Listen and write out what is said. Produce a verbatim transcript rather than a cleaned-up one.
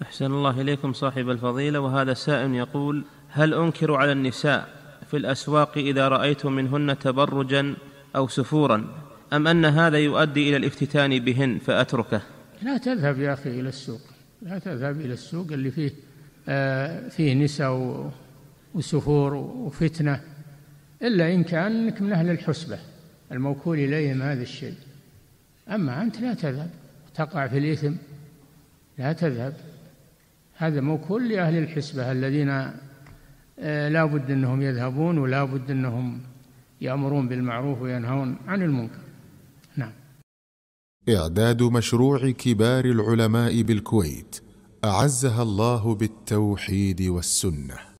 أحسن الله إليكم صاحب الفضيلة. وهذا سائل يقول: هل أنكر على النساء في الأسواق إذا رأيت منهن تبرجا أو سفورا، أم أن هذا يؤدي إلى الافتتان بهن فأتركه؟ لا تذهب يا أخي إلى السوق، لا تذهب إلى السوق اللي فيه آه فيه نساء وسفور وفتنة، إلا إن كان أنك من أهل الحسبة الموكول إليهم هذا الشيء. أما أنت لا تذهب، تقع في الإثم، لا تذهب. هذا موكول لأهل الحسبة الذين آه لا بد أنهم يذهبون، ولا بد أنهم يأمرون بالمعروف وينهون عن المنكر. نعم. إعداد مشروع كبار العلماء بالكويت أعزها الله بالتوحيد والسنة.